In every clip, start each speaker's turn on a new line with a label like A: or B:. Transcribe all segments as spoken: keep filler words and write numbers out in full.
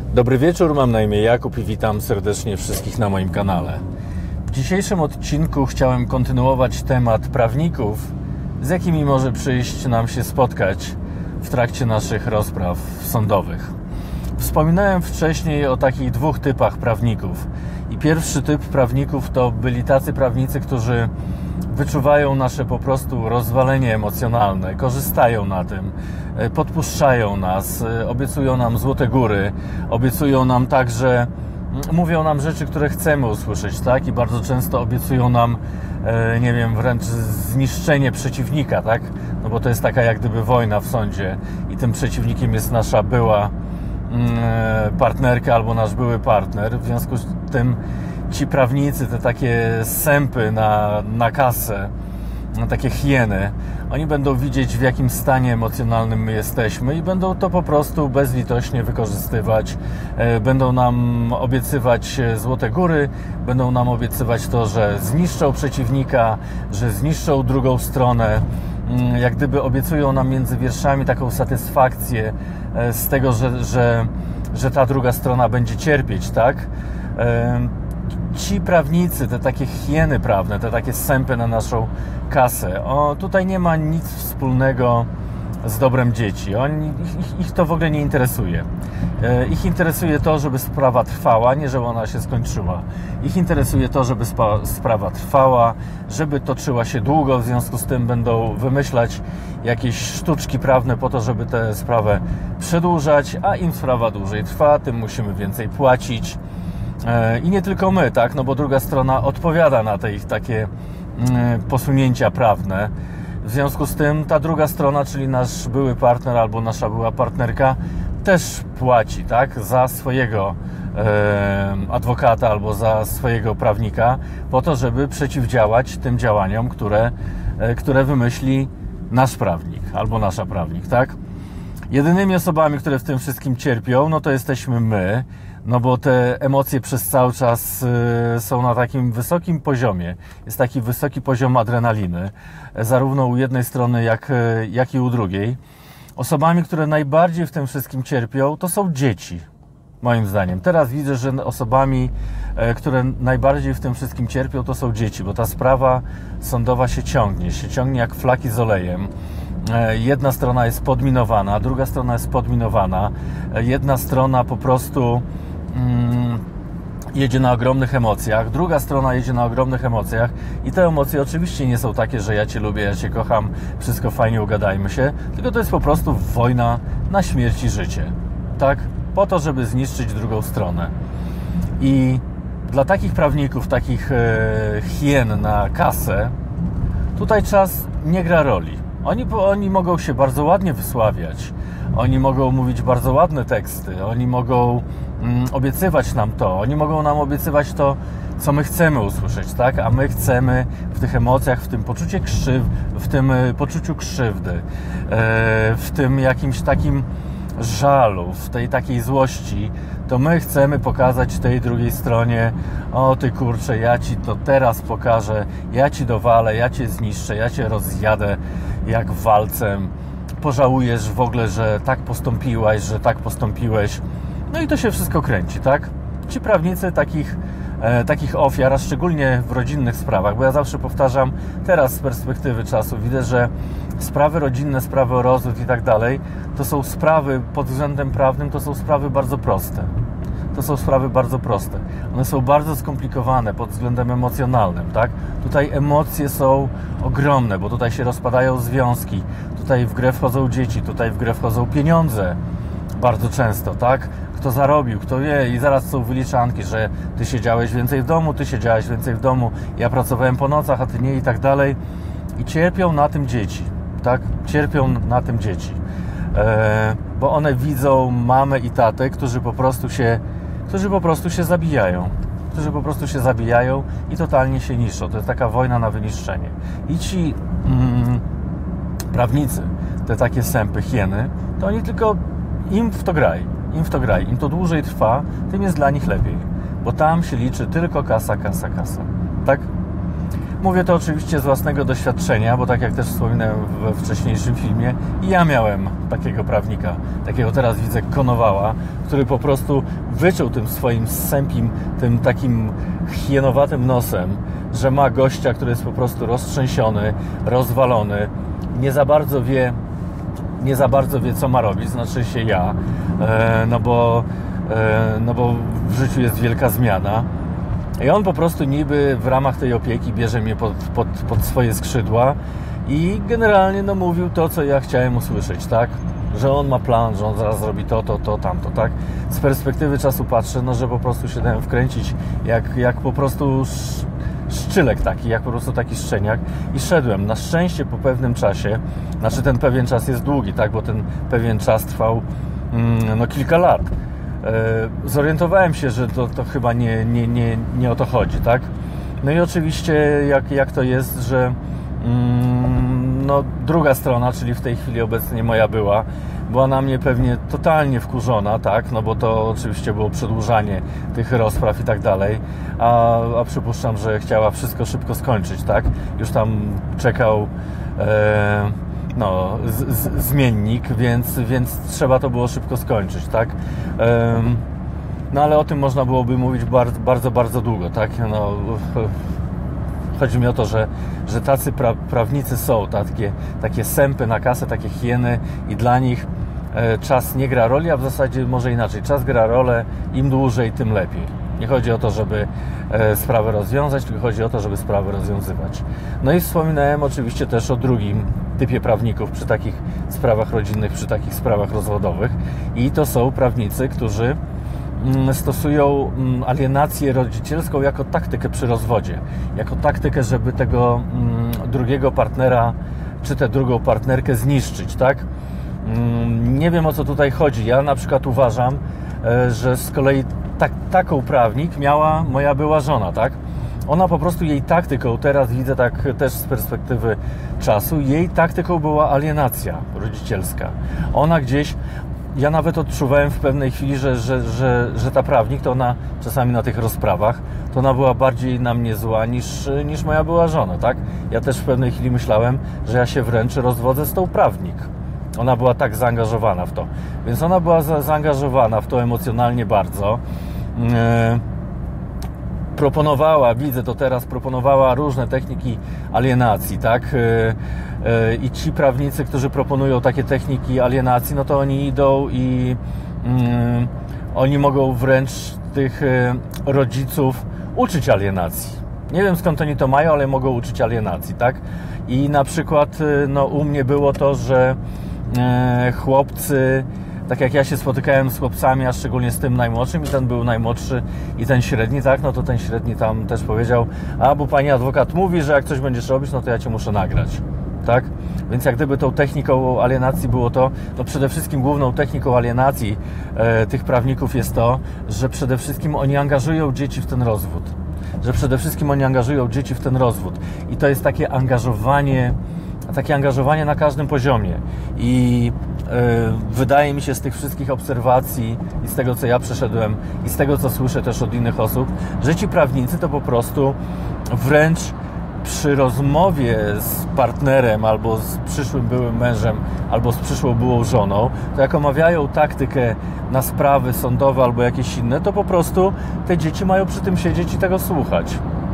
A: Dobry wieczór, mam na imię Jakub i witam serdecznie wszystkich na moim kanale. W dzisiejszym odcinku chciałem kontynuować temat prawników, z jakimi może przyjść nam się spotkać w trakcie naszych rozpraw sądowych. Wspominałem wcześniej o takich dwóch typach prawników. I pierwszy typ prawników to byli tacy prawnicy, którzy wyczuwają nasze po prostu rozwalenie emocjonalne, korzystają na tym, podpuszczają nas, obiecują nam złote góry, obiecują nam także, mówią nam rzeczy, które chcemy usłyszeć, tak? I bardzo często obiecują nam, nie wiem, wręcz zniszczenie przeciwnika, tak? No bo to jest taka jak gdyby wojna w sądzie i tym przeciwnikiem jest nasza była partnerka albo nasz były partner. W związku z tym ci prawnicy, te takie sępy na, na kasę, na takie hieny, oni będą widzieć, w jakim stanie emocjonalnym my jesteśmy i będą to po prostu bezlitośnie wykorzystywać. Będą nam obiecywać złote góry, będą nam obiecywać to, że zniszczą przeciwnika, że zniszczą drugą stronę. Jak gdyby obiecują nam między wierszami taką satysfakcję z tego, że, że, że ta druga strona będzie cierpieć, tak? Ci prawnicy, te takie hieny prawne, te takie sępy na naszą kasę, o, tutaj nie ma nic wspólnego z dobrem dzieci. Oni, ich, ich to w ogóle nie interesuje. Ich interesuje to, żeby sprawa trwała, nie żeby ona się skończyła. Ich interesuje to, żeby sprawa trwała, żeby toczyła się długo, w związku z tym będą wymyślać jakieś sztuczki prawne po to, żeby tę sprawę przedłużać, a im sprawa dłużej trwa, tym musimy więcej płacić. I nie tylko my, tak, no bo druga strona odpowiada na te ich takie posunięcia prawne. W związku z tym ta druga strona, czyli nasz były partner albo nasza była partnerka, też płaci, tak, za swojego e, adwokata albo za swojego prawnika, po to, żeby przeciwdziałać tym działaniom, które, e, które wymyśli nasz prawnik albo nasza prawnik, tak. Jedynymi osobami, które w tym wszystkim cierpią, no to jesteśmy my, no bo te emocje przez cały czas y, są na takim wysokim poziomie. Jest taki wysoki poziom adrenaliny, zarówno u jednej strony, jak, jak i u drugiej. Osobami, które najbardziej w tym wszystkim cierpią, to są dzieci, moim zdaniem. Teraz widzę, że osobami, które najbardziej w tym wszystkim cierpią, to są dzieci, bo ta sprawa sądowa się ciągnie, się ciągnie jak flaki z olejem. Jedna strona jest podminowana, druga strona jest podminowana. Jedna strona po prostu mm, jedzie na ogromnych emocjach, druga strona jedzie na ogromnych emocjach i te emocje oczywiście nie są takie, że ja Cię lubię, ja Cię kocham, wszystko fajnie, ugadajmy się, tylko to jest po prostu wojna na śmierć i życie, tak? Po to, żeby zniszczyć drugą stronę. I dla takich prawników, takich e, hien na kasę, tutaj czas nie gra roli. Oni, oni mogą się bardzo ładnie wysławiać, oni mogą mówić bardzo ładne teksty, oni mogą mm, obiecywać nam to, oni mogą nam obiecywać to, co my chcemy usłyszeć, tak? A my chcemy w tych emocjach, w tym poczuciu krzyw, w tym poczuciu krzywdy, e, w tym jakimś takim żalu, w tej takiej złości, to my chcemy pokazać tej drugiej stronie: o ty kurczę, ja Ci to teraz pokażę, ja Ci dowalę, ja Cię zniszczę, ja Cię rozjadę jak walcem, pożałujesz w ogóle, że tak postąpiłaś, że tak postąpiłeś. No i to się wszystko kręci, tak? Ci prawnicy takich, e, takich ofiar, a szczególnie w rodzinnych sprawach, bo ja zawsze powtarzam, teraz z perspektywy czasu widzę, że sprawy rodzinne, sprawy o rozwód i tak dalej, to są sprawy pod względem prawnym, to są sprawy bardzo proste. To są sprawy bardzo proste. One są bardzo skomplikowane pod względem emocjonalnym, tak? Tutaj emocje są ogromne, bo tutaj się rozpadają związki, tutaj w grę wchodzą dzieci, tutaj w grę wchodzą pieniądze bardzo często, tak? Kto zarobił, kto wie, i zaraz są wyliczanki, że ty siedziałeś więcej w domu, ty siedziałeś więcej w domu, ja pracowałem po nocach, a ty nie, i tak dalej. I cierpią na tym dzieci, tak? Cierpią na tym dzieci, e, bo one widzą mamę i tatę, którzy po prostu się którzy po prostu się zabijają, którzy po prostu się zabijają i totalnie się niszczą. To jest taka wojna na wyniszczenie. I ci mm, prawnicy, te takie sępy, hieny, to oni tylko, im w to graj, im w to graj. Im to dłużej trwa, tym jest dla nich lepiej, bo tam się liczy tylko kasa, kasa, kasa, tak? Mówię to oczywiście z własnego doświadczenia, bo tak jak też wspominałem we wcześniejszym filmie, ja miałem takiego prawnika, takiego teraz widzę Konowała, który po prostu wyczuł tym swoim sępim, tym takim hienowatym nosem, że ma gościa, który jest po prostu roztrzęsiony, rozwalony, nie za bardzo wie, nie za bardzo wie, co ma robić, znaczy się ja, no bo, no bo w życiu jest wielka zmiana. I on po prostu niby w ramach tej opieki bierze mnie pod, pod, pod swoje skrzydła i generalnie no, mówił to, co ja chciałem usłyszeć, tak? Że on ma plan, że on zaraz zrobi to, to, to, tamto, tak? Z perspektywy czasu patrzę, no, że po prostu się dałem wkręcić jak, jak po prostu szczylek taki, jak po prostu taki szczeniak i szedłem. Na szczęście po pewnym czasie, znaczy ten pewien czas jest długi, tak? Bo ten pewien czas trwał mm, no, kilka lat. Zorientowałem się, że to, to chyba nie, nie, nie, nie o to chodzi, tak? No i oczywiście jak, jak to jest, że mm, no, druga strona, czyli w tej chwili obecnie moja była, była na mnie pewnie totalnie wkurzona, tak? No bo to oczywiście było przedłużanie tych rozpraw i tak dalej, a, a przypuszczam, że chciała wszystko szybko skończyć, tak? Już tam czekał e, no, z, z, zmiennik, więc, więc trzeba to było szybko skończyć, tak? Um, no ale o tym można byłoby mówić bardzo, bardzo, bardzo długo, tak? No, chodzi mi o to, że, że tacy pra, prawnicy są, takie, takie sępy na kasę, takie hieny i dla nich e, czas nie gra roli, a w zasadzie może inaczej, czas gra rolę, im dłużej, tym lepiej. Nie chodzi o to, żeby e, sprawę rozwiązać, tylko chodzi o to, żeby sprawę rozwiązywać. No i wspominałem oczywiście też o drugim typie prawników przy takich sprawach rodzinnych, przy takich sprawach rozwodowych i to są prawnicy, którzy mm, stosują mm, alienację rodzicielską jako taktykę przy rozwodzie, jako taktykę, żeby tego mm, drugiego partnera czy tę drugą partnerkę zniszczyć, tak? Mm, nie wiem, o co tutaj chodzi. Ja na przykład uważam, e, że z kolei tak, taką prawnik miała moja była żona, tak? Ona po prostu, jej taktyką, teraz widzę tak też z perspektywy czasu, jej taktyką była alienacja rodzicielska. Ona gdzieś, ja nawet odczuwałem w pewnej chwili, że, że, że, że ta prawnik, to ona czasami na tych rozprawach, to ona była bardziej na mnie zła niż, niż moja była żona, tak? Ja też w pewnej chwili myślałem, że ja się wręcz rozwodzę z tą prawnik. Ona była tak zaangażowana w to. Więc ona była za, zaangażowana w to emocjonalnie bardzo. Yy, proponowała, widzę to teraz, proponowała różne techniki alienacji, tak? Yy, yy, I ci prawnicy, którzy proponują takie techniki alienacji, no to oni idą i yy, oni mogą wręcz tych yy, rodziców uczyć alienacji. Nie wiem, skąd oni to mają, ale mogą uczyć alienacji, tak? I na przykład yy, no, u mnie było to, że yy, chłopcy, tak jak ja się spotykałem z chłopcami, a szczególnie z tym najmłodszym i ten był najmłodszy i ten średni, tak, no to ten średni tam też powiedział, a bo pani adwokat mówi, że jak coś będziesz robić, no to ja cię muszę nagrać, tak? Więc jak gdyby tą techniką alienacji było to, no przede wszystkim główną techniką alienacji e, tych prawników jest to, że przede wszystkim oni angażują dzieci w ten rozwód, że przede wszystkim oni angażują dzieci w ten rozwód i to jest takie angażowanie, takie angażowanie na każdym poziomie i wydaje mi się z tych wszystkich obserwacji i z tego, co ja przeszedłem i z tego, co słyszę też od innych osób, że ci prawnicy to po prostu wręcz przy rozmowie z partnerem albo z przyszłym byłym mężem albo z przyszłą byłą żoną, to jak omawiają taktykę na sprawy sądowe albo jakieś inne, to po prostu te dzieci mają przy tym siedzieć i tego słuchać.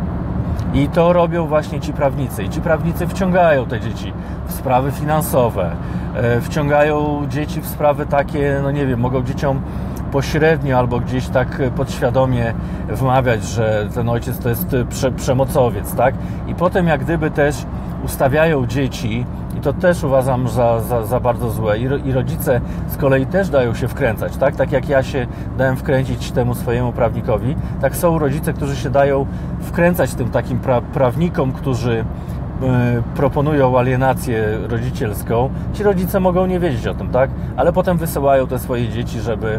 A: I to robią właśnie ci prawnicy. I ci prawnicy wciągają te dzieci w sprawy finansowe, wciągają dzieci w sprawy takie, no nie wiem, mogą dzieciom pośrednio albo gdzieś tak podświadomie wmawiać, że ten ojciec to jest prze, przemocowiec, tak? I potem jak gdyby też ustawiają dzieci, i to też uważam za, za, za bardzo złe, I, i rodzice z kolei też dają się wkręcać, tak? Tak jak ja się dałem wkręcić temu swojemu prawnikowi, tak są rodzice, którzy się dają wkręcać tym takim pra, prawnikom, którzy proponują alienację rodzicielską. Ci rodzice mogą nie wiedzieć o tym, tak? Ale potem wysyłają te swoje dzieci, żeby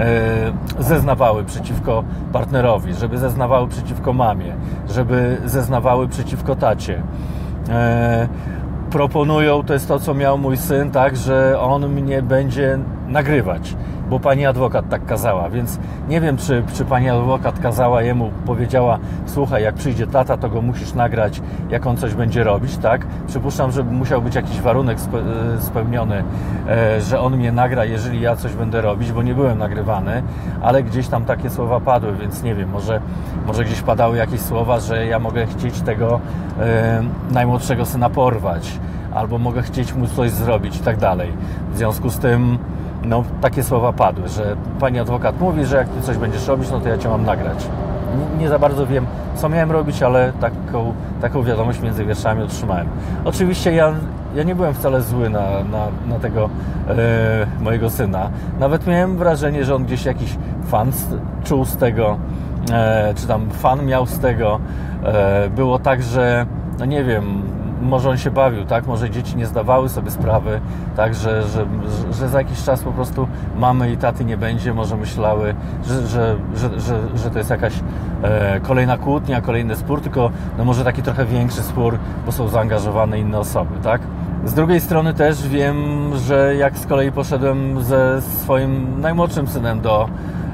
A: e, zeznawały przeciwko partnerowi, żeby zeznawały przeciwko mamie, żeby zeznawały przeciwko tacie. E, proponują, to jest to, co miał mój syn, tak, że on mnie będzie nagrywać, bo pani adwokat tak kazała, więc nie wiem, czy, czy pani adwokat kazała jemu, powiedziała, słuchaj, jak przyjdzie tata, to go musisz nagrać, jak on coś będzie robić, tak? Przypuszczam, że musiał być jakiś warunek spełniony, że on mnie nagra, jeżeli ja coś będę robić, bo nie byłem nagrywany, ale gdzieś tam takie słowa padły, więc nie wiem, może, może gdzieś padały jakieś słowa, że ja mogę chcieć tego e, najmłodszego syna porwać, albo mogę chcieć mu coś zrobić i tak dalej. W związku z tym, no, takie słowa padły, że pani adwokat mówi, że jak ty coś będziesz robić, no to ja cię mam nagrać. Nie, nie za bardzo wiem, co miałem robić, ale taką, taką wiadomość między wierszami otrzymałem. Oczywiście ja, ja nie byłem wcale zły na, na, na tego e, mojego syna. Nawet miałem wrażenie, że on gdzieś jakiś fan czuł z tego, e, czy tam fan miał z tego. E, było tak, że, no nie wiem, może on się bawił, tak? Może dzieci nie zdawały sobie sprawy, tak? Że, że, że za jakiś czas po prostu mamy i taty nie będzie, może myślały, że, że, że, że, że to jest jakaś e, kolejna kłótnia, kolejny spór, tylko no może taki trochę większy spór, bo są zaangażowane inne osoby, tak? Z drugiej strony też wiem, że jak z kolei poszedłem ze swoim najmłodszym synem do,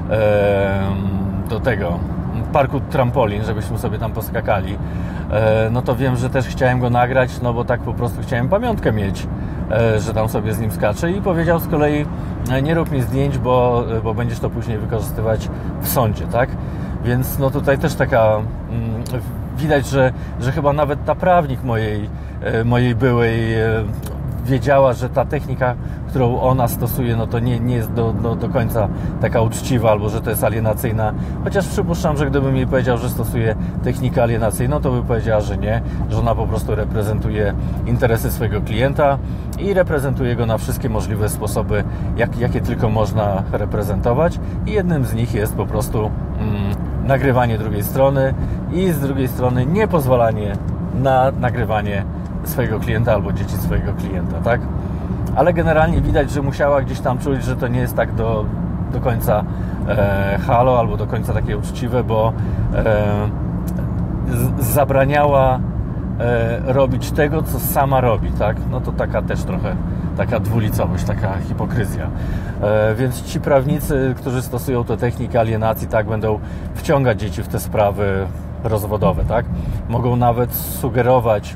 A: e, do tego parku trampolin, żebyśmy sobie tam poskakali, no to wiem, że też chciałem go nagrać, no bo tak po prostu chciałem pamiątkę mieć, że tam sobie z nim skaczę, i powiedział z kolei, nie rób mi zdjęć, bo, bo będziesz to później wykorzystywać w sądzie, tak? Więc no tutaj też taka, widać, że, że chyba nawet ta prawnik mojej, mojej byłej wiedziała, że ta technika, którą ona stosuje, no to nie, nie jest do, do, do końca taka uczciwa, albo że to jest alienacyjna. Chociaż przypuszczam, że gdybym jej powiedział, że stosuje technikę alienacyjną, to by powiedziała, że nie, że ona po prostu reprezentuje interesy swojego klienta i reprezentuje go na wszystkie możliwe sposoby, jak, jakie tylko można reprezentować. I jednym z nich jest po prostu mm, nagrywanie drugiej strony i z drugiej strony niepozwalanie na nagrywanie swojego klienta albo dzieci swojego klienta, tak? Ale generalnie widać, że musiała gdzieś tam czuć, że to nie jest tak do, do końca e, halo, albo do końca takie uczciwe, bo e, z, zabraniała e, robić tego, co sama robi, tak? No to taka też trochę taka dwulicowość, taka hipokryzja. E, więc ci prawnicy, którzy stosują tę technikę alienacji, tak, będą wciągać dzieci w te sprawy rozwodowe, tak? Mogą nawet sugerować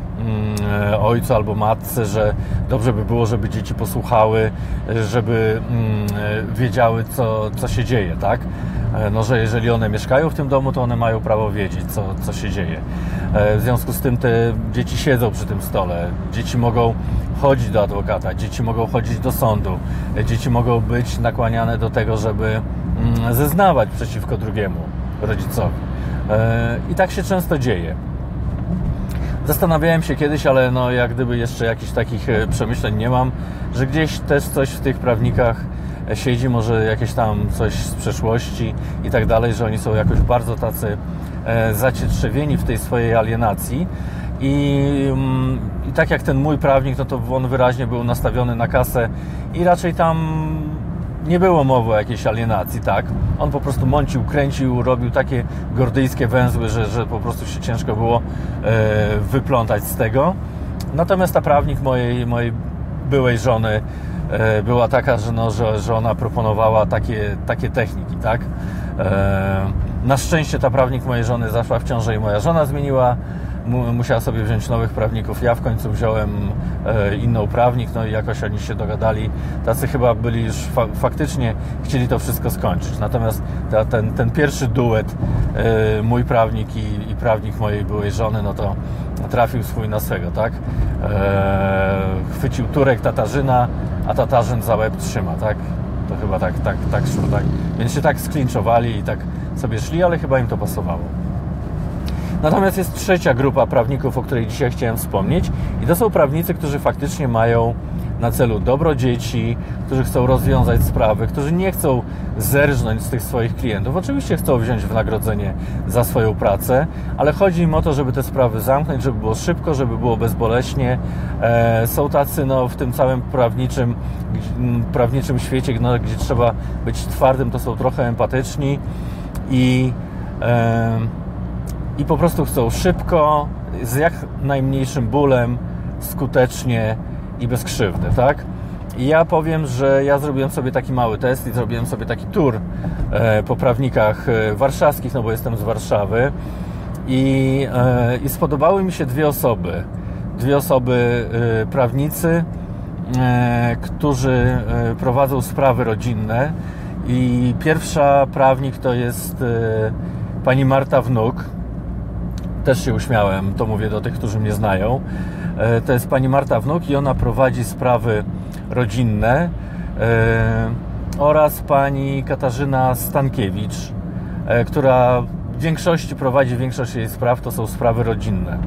A: ojcu albo matce, że dobrze by było, żeby dzieci posłuchały, żeby wiedziały, co, co się dzieje, tak? No, że jeżeli one mieszkają w tym domu, to one mają prawo wiedzieć, co, co się dzieje. W związku z tym te dzieci siedzą przy tym stole, dzieci mogą chodzić do adwokata, dzieci mogą chodzić do sądu, dzieci mogą być nakłaniane do tego, żeby zeznawać przeciwko drugiemu rodzicowi. I tak się często dzieje. Zastanawiałem się kiedyś, ale no jak gdyby jeszcze jakichś takich przemyśleń nie mam, że gdzieś też coś w tych prawnikach siedzi, może jakieś tam coś z przeszłości i tak dalej, że oni są jakoś bardzo tacy zacietrzewieni w tej swojej alienacji i, i tak jak ten mój prawnik, no to on wyraźnie był nastawiony na kasę i raczej tam nie było mowy o jakiejś alienacji, tak? On po prostu mącił, kręcił, robił takie gordyjskie węzły, że, że po prostu się ciężko było e, wyplątać z tego. Natomiast ta prawnik mojej, mojej byłej żony e, była taka, że, no, że, że ona proponowała takie, takie techniki, tak? E, na szczęście ta prawnik mojej żony zaszła w ciążę i moja żona zmieniła, musiała sobie wziąć nowych prawników. Ja w końcu wziąłem e, inną prawnik, no i jakoś oni się dogadali. Tacy chyba byli już fa faktycznie chcieli to wszystko skończyć. Natomiast ta, ten, ten pierwszy duet, e, mój prawnik i, i prawnik mojej byłej żony, no to trafił swój na swego, tak? E, chwycił Turek Tatarzyna, a Tatarzyn za łeb trzyma, tak? To chyba tak, tak, tak szło, tak? Więc się tak sklinczowali i tak sobie szli, ale chyba im to pasowało. Natomiast jest trzecia grupa prawników, o której dzisiaj chciałem wspomnieć, i to są prawnicy, którzy faktycznie mają na celu dobro dzieci, którzy chcą rozwiązać sprawy, którzy nie chcą zerżnąć z tych swoich klientów. Oczywiście chcą wziąć wynagrodzenie za swoją pracę, ale chodzi im o to, żeby te sprawy zamknąć, żeby było szybko, żeby było bezboleśnie. E, są tacy no, w tym całym prawniczym, prawniczym świecie, no, gdzie trzeba być twardym, to są trochę empatyczni i e, i po prostu chcą szybko, z jak najmniejszym bólem, skutecznie i bez krzywdy, tak? I ja powiem, że ja zrobiłem sobie taki mały test i zrobiłem sobie taki tour po prawnikach warszawskich, no bo jestem z Warszawy i, i spodobały mi się dwie osoby. Dwie osoby prawnicy, którzy prowadzą sprawy rodzinne i pierwsza prawnik to jest pani Marta Wnuk. Też się uśmiałem, to mówię do tych, którzy mnie znają. To jest pani Marta Wnuk i ona prowadzi sprawy rodzinne oraz pani Katarzyna Stankiewicz, która w większości prowadzi większość jej spraw, to są sprawy rodzinne.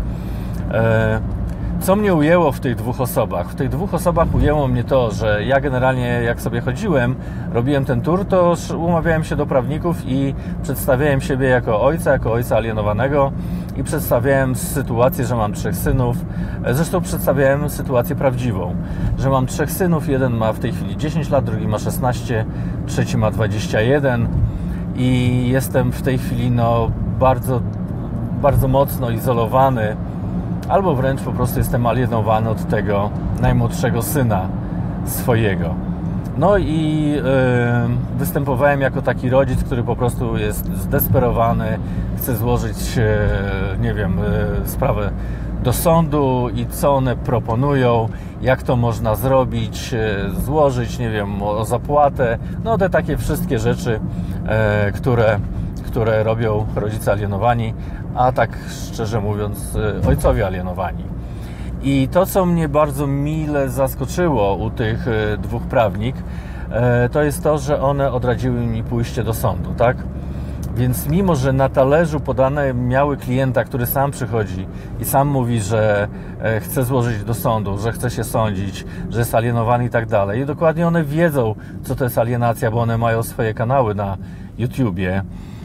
A: Co mnie ujęło w tych dwóch osobach? W tych dwóch osobach ujęło mnie to, że ja generalnie jak sobie chodziłem, robiłem ten tour, to umawiałem się do prawników i przedstawiałem siebie jako ojca, jako ojca alienowanego i przedstawiałem sytuację, że mam trzech synów. Zresztą przedstawiałem sytuację prawdziwą, że mam trzech synów, jeden ma w tej chwili dziesięć lat, drugi ma szesnaście, trzeci ma dwadzieścia jeden i jestem w tej chwili no, bardzo, bardzo mocno izolowany, albo wręcz po prostu jestem alienowany od tego najmłodszego syna swojego. No i yy, występowałem jako taki rodzic, który po prostu jest zdesperowany, chce złożyć, yy, nie wiem, yy, sprawę do sądu i co one proponują, jak to można zrobić, yy, złożyć, nie wiem, o, o zapłatę, no te takie wszystkie rzeczy, yy, które, które robią rodzice alienowani, a tak szczerze mówiąc yy, ojcowie alienowani. I to, co mnie bardzo mile zaskoczyło u tych dwóch prawnik, to jest to, że one odradziły mi pójście do sądu, tak? Więc mimo, że na talerzu podane miały klienta, który sam przychodzi i sam mówi, że chce złożyć do sądu, że chce się sądzić, że jest alienowany i tak dalej. I dokładnie one wiedzą, co to jest alienacja, bo one mają swoje kanały na YouTubie.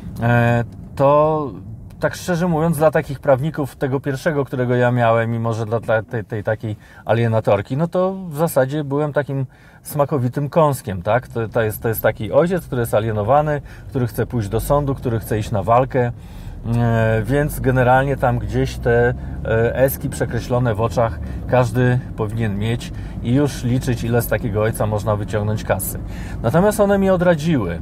A: To tak szczerze mówiąc, dla takich prawników, tego pierwszego, którego ja miałem, mimo że dla tej, tej takiej alienatorki, no to w zasadzie byłem takim smakowitym kąskiem, tak? To, to, jest, to jest taki ojciec, który jest alienowany, który chce pójść do sądu, który chce iść na walkę, e, więc generalnie tam gdzieś te e, eski przekreślone w oczach każdy powinien mieć i już liczyć, ile z takiego ojca można wyciągnąć kasy. Natomiast one mi odradziły.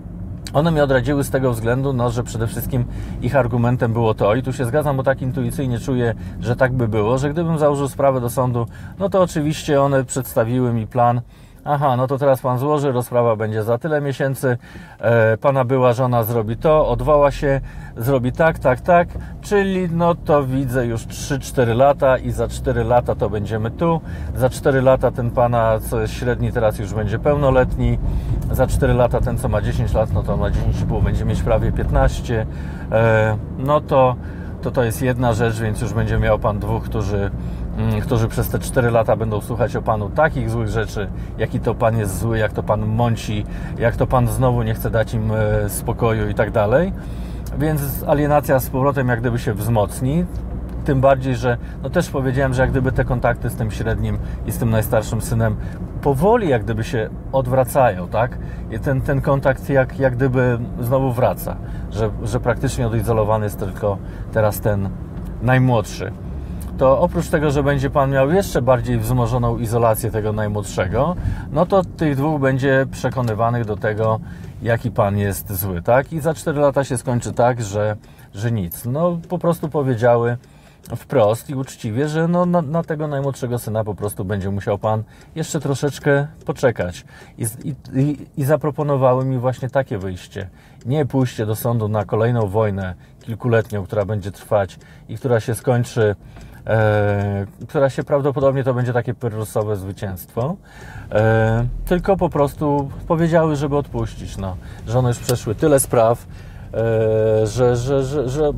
A: One mnie odradziły z tego względu, no, że przede wszystkim ich argumentem było to, i tu się zgadzam, bo tak intuicyjnie czuję, że tak by było, że gdybym założył sprawę do sądu, no to oczywiście one przedstawiły mi plan, aha, no to teraz pan złoży, rozprawa będzie za tyle miesięcy, e, pana była żona zrobi to, odwoła się, zrobi tak, tak, tak, czyli no to widzę już trzy cztery lata i za cztery lata to będziemy tu, za cztery lata ten pana, co jest średni, teraz już będzie pełnoletni, za cztery lata ten, co ma dziesięć lat, no to ma dziesięć i pół, będzie mieć prawie piętnaście, e, no to, to to jest jedna rzecz, więc już będzie miał pan dwóch, którzy którzy przez te cztery lata będą słuchać o panu takich złych rzeczy, jaki to pan jest zły, jak to pan mąci, jak to pan znowu nie chce dać im spokoju i tak dalej. Więc alienacja z powrotem jak gdyby się wzmocni. Tym bardziej, że no też powiedziałem, że jak gdyby te kontakty z tym średnim i z tym najstarszym synem powoli jak gdyby się odwracają, tak? I ten, ten kontakt jak, jak gdyby znowu wraca, że, że praktycznie odizolowany jest tylko teraz ten najmłodszy. To oprócz tego, że będzie pan miał jeszcze bardziej wzmożoną izolację tego najmłodszego, no to tych dwóch będzie przekonywanych do tego, jaki pan jest zły, tak? I za cztery lata się skończy tak, że, że nic. No po prostu powiedziały wprost i uczciwie, że no, na, na tego najmłodszego syna po prostu będzie musiał pan jeszcze troszeczkę poczekać. I, i, i zaproponowały mi właśnie takie wyjście. Nie pójście do sądu na kolejną wojnę kilkuletnią, która będzie trwać i która się skończy E, która się prawdopodobnie to będzie takie pyrrusowe zwycięstwo, e, tylko po prostu powiedziały, żeby odpuścić, no, że one już przeszły tyle spraw, e, że, że, że, że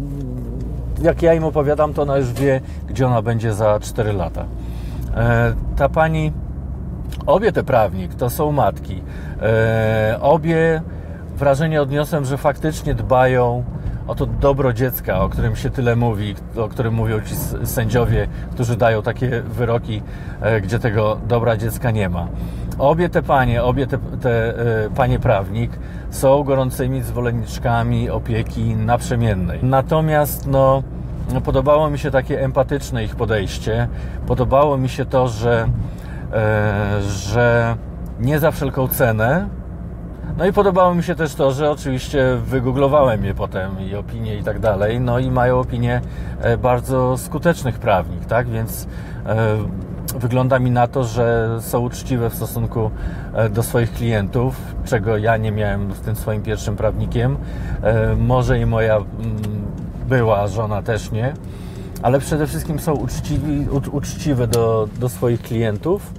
A: jak ja im opowiadam, to ona już wie, gdzie ona będzie za cztery lata. E, ta pani, obie te prawnik to są matki, e, obie wrażenie odniosłem, że faktycznie dbają o to dobro dziecka, o którym się tyle mówi, o którym mówią ci sędziowie, którzy dają takie wyroki, gdzie tego dobra dziecka nie ma. Obie te panie, obie te, te panie prawnik są gorącymi zwolenniczkami opieki naprzemiennej. Natomiast no, podobało mi się takie empatyczne ich podejście. Podobało mi się to, że że nie za wszelką cenę. No i podobało mi się też to, że oczywiście wygooglowałem je potem i opinie i tak dalej, no i mają opinie bardzo skutecznych prawnik, tak, więc wygląda mi na to, że są uczciwe w stosunku do swoich klientów, czego ja nie miałem z tym swoim pierwszym prawnikiem, może i moja była żona też nie, ale przede wszystkim są uczciwi, uczciwe do, do swoich klientów.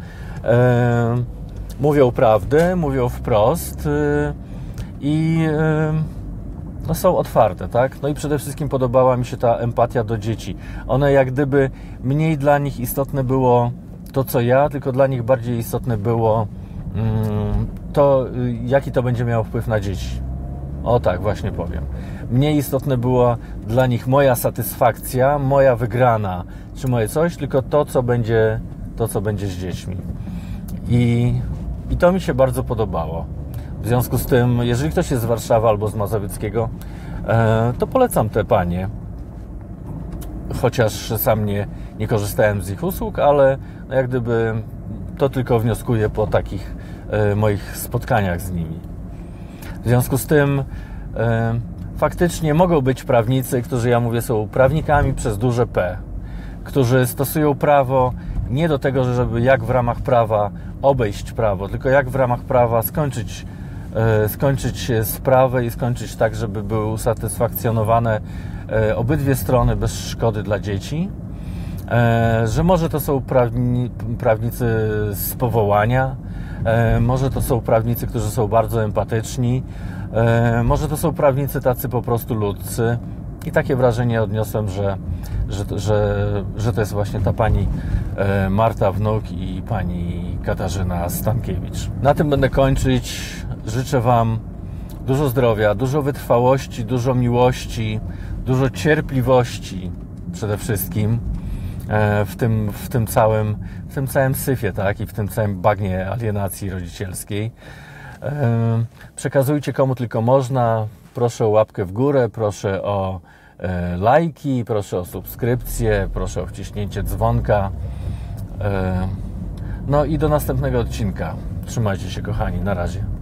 A: Mówią prawdę, mówią wprost i no, są otwarte, tak? No i przede wszystkim podobała mi się ta empatia do dzieci. One jak gdyby mniej dla nich istotne było to, co ja, tylko dla nich bardziej istotne było to, jaki to będzie miało wpływ na dzieci. O tak, właśnie powiem. Mniej istotne była dla nich moja satysfakcja, moja wygrana, czy moje coś, tylko to, co będzie, to, co będzie z dziećmi. I I to mi się bardzo podobało. W związku z tym, jeżeli ktoś jest z Warszawy albo z Mazowieckiego, to polecam te panie. Chociaż sam nie, nie korzystałem z ich usług, ale jak gdyby to tylko wnioskuję po takich moich spotkaniach z nimi. W związku z tym faktycznie mogą być prawnicy, którzy, ja mówię, są prawnikami przez duże P, którzy stosują prawo nie do tego, żeby jak w ramach prawa obejść prawo, tylko jak w ramach prawa skończyć, e, skończyć sprawę i skończyć tak, żeby były usatysfakcjonowane e, obydwie strony bez szkody dla dzieci, e, że może to są prawni, prawnicy z powołania, e, może to są prawnicy, którzy są bardzo empatyczni, e, może to są prawnicy tacy po prostu ludzcy. I takie wrażenie odniosłem, że, że, że, że to jest właśnie ta pani Marta Wnuk i pani Katarzyna Stankiewicz. Na tym będę kończyć. Życzę Wam dużo zdrowia, dużo wytrwałości, dużo miłości, dużo cierpliwości przede wszystkim w tym, w tym całym, w tym całym syfie, tak? I w tym całym bagnie alienacji rodzicielskiej. Przekazujcie komu tylko można. Proszę o łapkę w górę, proszę o e, lajki, proszę o subskrypcję, proszę o wciśnięcie dzwonka. E, no i do następnego odcinka. Trzymajcie się, kochani. Na razie.